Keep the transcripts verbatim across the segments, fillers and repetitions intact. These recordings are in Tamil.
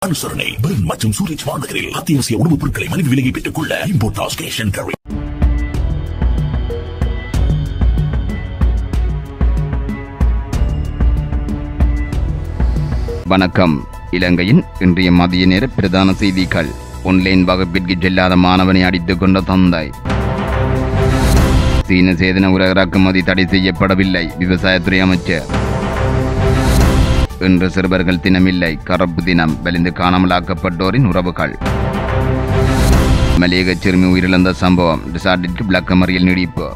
அனுசரணை பெர்ன் மற்றும் சூரிச் வானகரில் அத்தியாவசிய உணவுப் பொருட்களை மலிவு விலையை பெற்றுக் கொள்ள இம்போர்ட்டாஸ் கேஷ் அண்ட் கேரி. வணக்கம். இலங்கையின் இன்றைய மதிய நேர பிரதான செய்திகள். ஒன்லைன் வகுப்பிற்கு செல்லாத மாணவனை அடித்துக் கொண்ட தந்தை. சீன சேதன உர இறக்குமதி தடை செய்யப்படவில்லை, விவசாயத்துறை அமைச்சர். இன்று சிறுவர்கள் தினமில்லை, கறுப்பு தினம். வலிந்து காணாமலாக்கப்பட்டோரின் உறவுகள். மலையக சிறுமி உயிரிழந்த சம்பவம் ரிசார்ட்டிற்கு விளக்கமறியல் நீடிப்பு.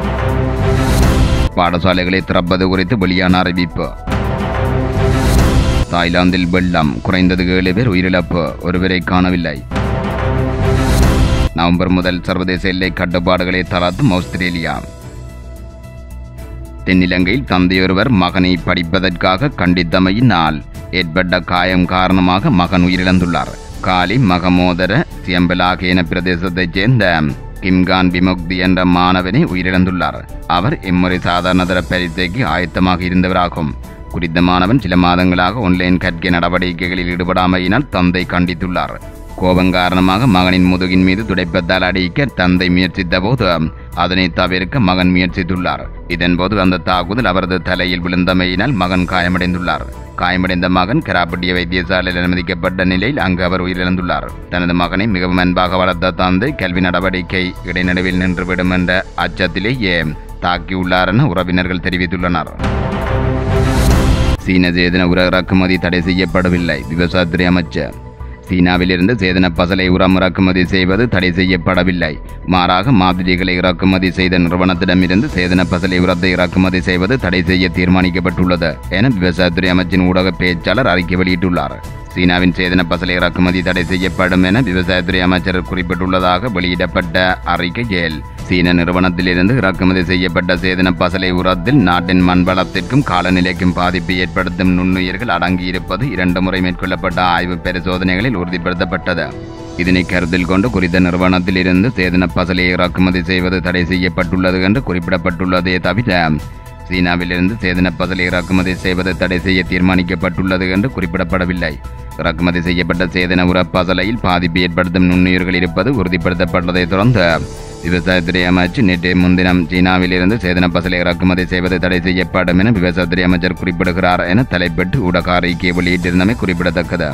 பாடசாலைகளை திறப்பது குறித்து வெளியான அறிவிப்பு. தாய்லாந்தில் வெள்ளம், குறைந்தது ஏழு பேர் உயிரிழப்பு, ஒருவரை காணவில்லை. நவம்பர் முதல் சர்வதேச எல்லை கட்டுப்பாடுகளை தளர்த்தும் ஆஸ்திரேலியா. தென்னிலங்கையில் தந்தையொருவர் மகனை படிப்பதற்காக கண்டித்தமையினால் ஏற்பட்ட காயம் காரணமாக மகன் உயிரிழந்துள்ளார். காலி மகமோதர சியம்பலாகேன பிரதேசத்தைச் சேர்ந்த கிம்கான் விமுக்தி என்ற மாணவனை உயிரிழந்துள்ளார். அவர் இம்முறை சாதாரணதர பரீட்சைக்கு ஆயத்தமாக இருந்தவராகும். குறித்த மாணவன் சில மாதங்களாக ஆன்லைன் கற்கை நடவடிக்கைகளில் ஈடுபடாமையினால் தந்தை கண்டித்துள்ளார். கோபம் காரணமாக மகனின் முதுகின் மீது துடைப்பத்தால் அடிக்க தந்தை முயற்சித்த போது அதனை தவிர்க்க மகன் முயற்சித்துள்ளார். இதன்போது அந்த தாக்குதல் அவரது தலையில் விழுந்தமையினால் மகன் காயமடைந்துள்ளார். காயமடைந்த மகன் கராப்பட்டிய வைத்தியசாலையில் அனுமதிக்கப்பட்ட நிலையில் அங்கு அவர் உயிரிழந்துள்ளார். தனது மகனை மிகவும் அன்பாக வளர்த்த தந்தை கல்வி நடவடிக்கை இடைநடுவில் நின்றுவிடும் என்ற அச்சத்திலேயே தாக்கியுள்ளார் என உறவினர்கள் தெரிவித்துள்ளனர். சீன சேதன உர இறக்குமதி தடை செய்யப்படவில்லை, விவசாயத்துறை அமைச்சர். சீனாவிலிருந்து சேதன பசலை உரம் இறக்குமதி செய்வது தடை செய்யப்படவில்லை. மாறாக மாதிரிகளை இறக்குமதி செய்த நிறுவனத்திடமிருந்து சேதன பசலை உரத்தை இறக்குமதி செய்வது தடை செய்ய தீர்மானிக்கப்பட்டுள்ளது என விவசாயத்துறை அமைச்சின் ஊடக பேச்சாளர் அறிக்கை வெளியிட்டுள்ளார். சீனாவின் சேதன பசலை இறக்குமதி தடை செய்யப்படும் என விவசாயத்துறை அமைச்சர் குறிப்பிட்டுள்ளதாக வெளியிடப்பட்ட அறிக்கையில் சீன நிறுவனத்திலிருந்து இறக்குமதி செய்யப்பட்ட சேதன பசலை உரத்தில் நாட்டின் மண்வளத்திற்கும் காலநிலைக்கும் பாதிப்பை ஏற்படுத்தும் நுண்ணுயிர்கள் அடங்கியிருப்பது இரண்டு முறை மேற்கொள்ளப்பட்ட ஆய்வு பரிசோதனைகளில் உறுதிப்படுத்தப்பட்டது. இதனை கருத்தில் கொண்டு குறித்த நிறுவனத்தில் இருந்து சேதன பசலையை இறக்குமதி செய்வது தடை செய்யப்பட்டுள்ளது என்று குறிப்பிடப்பட்டுள்ளதே தவிர சீனாவிலிருந்து சேதன பசலை இறக்குமதி செய்வது தடை செய்ய தீர்மானிக்கப்பட்டுள்ளது என்று குறிப்பிடப்படவில்லை. இறக்குமதி செய்யப்பட்ட சேதன உர பசலையில் பாதிப்பு ஏற்படுத்தும் நுண்ணுயிர்கள் இருப்பது உறுதிப்படுத்தப்பட்டதை தொடர்ந்து விவசாயத்துறை அமைச்சர் நேற்று முன்தினம் சீனாவிலிருந்து சேதன பசலை இறக்குமதி செய்வது தடை செய்யப்படும் என விவசாயத்துறை அமைச்சர் குறிப்பிடுகிறார் என தலைப்பட்டு ஊடக அறிக்கை வெளியிட்டிருந்தமை குறிப்பிடத்தக்கது.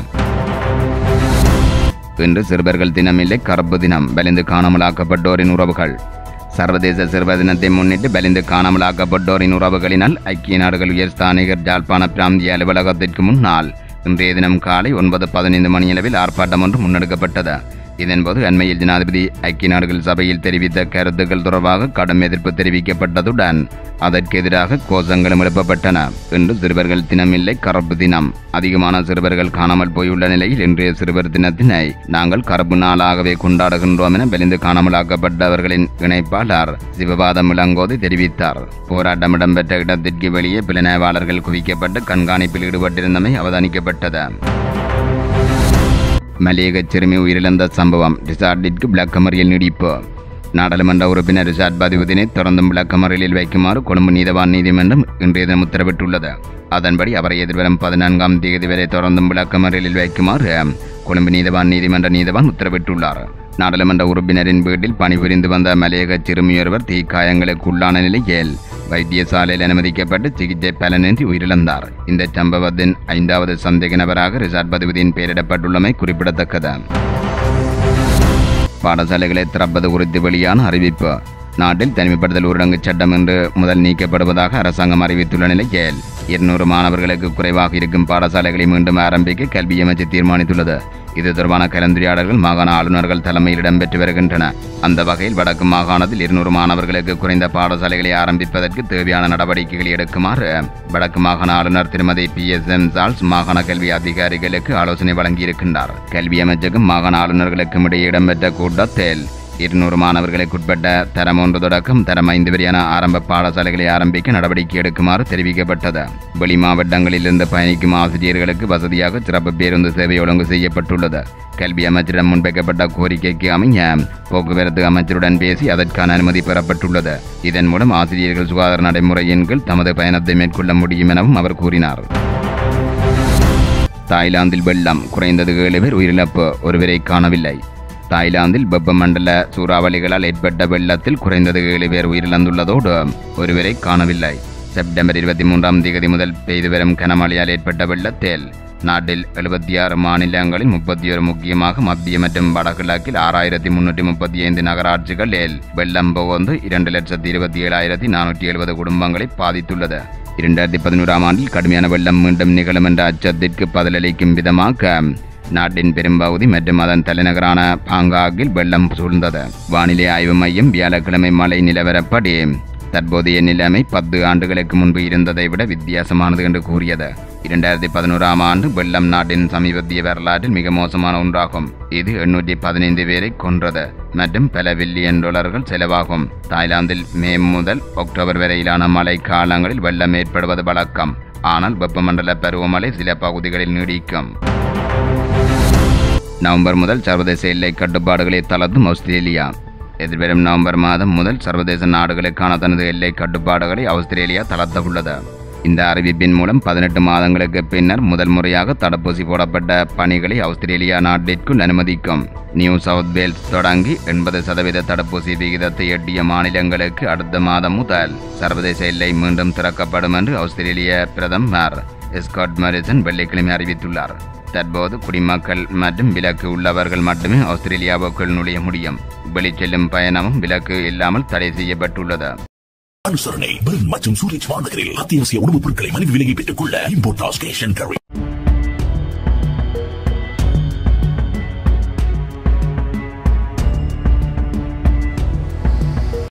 இன்று சிறுவர்கள் தினமில்லை, கறுப்பு தினம். வலிந்து காணாமலாக்கப்பட்டோரின் உறவுகள். சர்வதேச சிறுவர் தினத்தை முன்னிட்டு வலிந்து காணாமலாக்கப்பட்டோரின் உறவுகளினால் ஐக்கிய நாடுகள் உயர் ஸ்தானிகர் ஜாழ்ப்பாண பிராந்திய அலுவலகத்திற்கு முன்னால் இன்றைய தினம் காலை ஒன்பது பதினைந்து மணியளவில் ஆர்ப்பாட்டம் ஒன்று முன்னெடுக்கப்பட்டது. இதன்போது அண்மையில் ஜனாதிபதி ஐக்கிய நாடுகள் சபையில் தெரிவித்த கருத்துக்கள் தொடர்பாக கடும் எதிர்ப்பு தெரிவிக்கப்பட்டதுடன் அதற்கு எதிராக கோஷங்களும் எழுப்பப்பட்டன. இன்று சிறுவர்கள் தினமில்லை, கறுப்பு தினம். அதிகமான சிறுவர்கள் காணாமல் போயுள்ள நிலையில் இன்றைய சிறுவர் தினத்தினை நாங்கள் கறுப்பு நாளாகவே கொண்டாடுகின்றோம் என வெளிந்து காணாமலாக்கப்பட்டவர்களின் இணைப்பாளர் சிவபாதம் இளங்கோதி தெரிவித்தார். போராட்டம் இடம்பெற்ற இடத்திற்கு வெளியே புலனாய்வாளர்கள் குவிக்கப்பட்டு கண்காணிப்பில் ஈடுபட்டிருந்தமை அவதானிக்கப்பட்டது. மலையக சிறுமி உயிரிழந்த சம்பவம் ரிசார்ட்டிற்கு விளக்கமறியல் நீடிப்பு. நாடாளுமன்ற உறுப்பினர் ரிஷாட் பதிவுதினை தொடர்ந்தும் விளக்கமறியலில் வைக்குமாறு கொழும்பு நீதவான் நீதிமன்றம் இன்றைய தினம் உத்தரவிட்டுள்ளது. அதன்படி அவரை எதிர்வரும் பதினான்காம் தேதி வரை தொடர்ந்தும் விளக்கமறியலில் வைக்குமாறு கொழும்பு நீதவான் நீதிமன்ற நீதவான் உத்தரவிட்டுள்ளார். நாடாளுமன்ற உறுப்பினரின் வீட்டில் பணிபுரிந்து வந்த மலையக சிறுமியொருவர் தீக்காயங்களுக்கு உள்ளான நிலையில் வைத்தியசாலையில் அனுமதிக்கப்பட்டு சிகிச்சை பலனின்றி உயிரிழந்தார். இந்த சம்பவத்தின் ஐந்தாவது சந்தேக நபராக ரிஷாட் பதிவுதீன் பெயரிடப்பட்டுள்ளமை குறிப்பிடத்தக்கது. பாடசாலைகளை திறப்பது குறித்து வெளியான அறிவிப்பு. நாட்டில் தனிமைப்படுத்தல் ஊரடங்கு சட்டம் இன்று முதல் நீக்கப்படுவதாக அரசாங்கம் அறிவித்துள்ள நிலையில் இருநூறு மாணவர்களுக்கு குறைவாக இருக்கும் பாடசாலைகளை மீண்டும் ஆரம்பிக்க கல்வி அமைச்சு தீர்மானித்துள்ளது. இது தொடர்பான கலந்துரையாடல்கள் மாகாண ஆளுநர்கள் தலைமையில் இடம்பெற்று வருகின்றன. அந்த வகையில் வடக்கு மாகாணத்தில் இருநூறு மாணவர்களுக்கு குறைந்த பாடசாலைகளை ஆரம்பிப்பதற்கு தேவையான நடவடிக்கைகளை எடுக்குமாறு வடக்கு மாகாண ஆளுநர் திருமதி பி எஸ் எம் சால்ஸ் மாகாண கல்வி அதிகாரிகளுக்கு ஆலோசனை வழங்கியிருக்கின்றார். கல்வி அமைச்சகம் மாகாண ஆளுநர்களுக்கும் இடையே இடம்பெற்ற கூட்டத்தில் இருநூறு மாணவர்களுக்குட்பட்ட தரம் ஒன்று தொடக்கம் தரம் ஐந்து வரையான ஆரம்ப பாடசாலைகளை ஆரம்பிக்க நடவடிக்கை எடுக்குமாறு தெரிவிக்கப்பட்டது. வெளி மாவட்டங்களிலிருந்து பயணிக்கும் ஆசிரியர்களுக்கு வசதியாக சிறப்பு பேருந்து சேவை ஒழுங்கு செய்யப்பட்டுள்ளது. கல்வி அமைச்சரிடம் முன்வைக்கப்பட்ட கோரிக்கைக்கு அமைய போக்குவரத்து அமைச்சருடன் பேசி அதற்கான அனுமதி பெறப்பட்டுள்ளது. இதன் மூலம் ஆசிரியர்கள் சுகாதார நடைமுறையின் கீழ் தமது பயணத்தை மேற்கொள்ள முடியும் எனவும் அவர் கூறினார். தாய்லாந்தில் வெள்ளம், குறைந்தது ஏழு பேர் உயிரிழப்பு, ஒருவரை காணவில்லை. தாய்லாந்தில் வெப்பமண்டல சூறாவளிகளால் ஏற்பட்ட வெள்ளத்தில் குறைந்தது ஏழு பேர் உயிரிழந்துள்ளதோடு ஒருவரை காணவில்லை. செப்டம்பர் இருபத்தி மூன்றாம் தேதி முதல் பெய்து வரும் கனமழையால் ஏற்பட்ட வெள்ளத்தில் நாட்டில் எழுபத்தி ஆறு மாநிலங்களில் முப்பத்தி ஒரு முக்கியமாக மத்திய மற்றும் வடகிழக்கில் ஆறாயிரத்தி முன்னூற்றி முப்பத்தி ஐந்து நகராட்சிகளில் வெள்ளம் புகுந்து இரண்டு லட்சத்தி இருபத்தி ஏழாயிரத்தி நானூற்றி எழுபது குடும்பங்களை பாதித்துள்ளது. இரண்டாயிரத்தி பதினோராம் ஆண்டில் கடுமையான வெள்ளம் மீண்டும் நிகழும் என்ற அச்சத்திற்கு பதிலளிக்கும் விதமாக நாட்டின் பெரும்பகுதி மற்றும் அதன் தலைநகரான பாங்காக்கில் வெள்ளம் சூழ்ந்தது. வானிலை ஆய்வு மையம் வியாழக்கிழமை மழை நிலவரப்படி தற்போதைய நிலைமை பத்து ஆண்டுகளுக்கு முன்பு இருந்ததை விட வித்தியாசமானது என்று கூறியது. இரண்டாயிரத்தி பதினோராம் ஆண்டு வெள்ளம் நாட்டின் சமீபத்திய வரலாற்றில் மிக மோசமான ஒன்றாகும். இது எண்ணூற்றி பதினைந்து பேரை கொன்றது மற்றும் பல பில்லியன் டாலர்கள் செலவாகும். தாய்லாந்தில் மே முதல் அக்டோபர் வரையிலான மழை காலங்களில் வெள்ளம் ஏற்படுவது வழக்கம். ஆனால் வெப்பமண்டல பருவமழை சில பகுதிகளில் நீடிக்கும். நவம்பர் முதல் சர்வதேச எல்லை கட்டுப்பாடுகளை தளர்த்தும் ஆஸ்திரேலியா. எதிர்வரும் நவம்பர் மாதம் முதல் சர்வதேச நாடுகளுக்கான தனது எல்லை கட்டுப்பாடுகளை ஆஸ்திரேலியா தளர்த்த உள்ளது. இந்த அறிவிப்பின் மூலம் பதினெட்டு மாதங்களுக்கு பின்னர் முதல் முறையாக தடுப்பூசி போடப்பட்ட பணிகளை ஆஸ்திரேலியா நாட்டிற்குள் அனுமதிக்கும். நியூ சவுத் வேல்ஸ் தொடங்கி எண்பது சதவீத தடுப்பூசி விகிதத்தை எட்டிய மாநிலங்களுக்கு அடுத்த மாதம் முதல் சர்வதேச எல்லை மீண்டும் திறக்கப்படும் என்று ஆஸ்திரேலிய பிரதமர் ஸ்காட் மாரிசன் வெள்ளிக்கிழமை அறிவித்துள்ளார். தற்போது குடிமக்கள் மற்றும் விலக்கு உள்ளவர்கள் மட்டுமே ஆஸ்திரேலியாவுக்குள் நுழைய முடியும். வெளிச்செல்லும் பயணமும் விலக்கு இல்லாமல் தடை செய்யப்பட்டுள்ளது. அனுசரணை பெர்ன் மற்றும் சூரிச் வானகரில் அத்தியாவசிய உணவுப் பொருட்களை மலிவு விலையை பெற்றுக் கொள்ள இம்போர்ட் கேஷ் அண்ட் கேரி.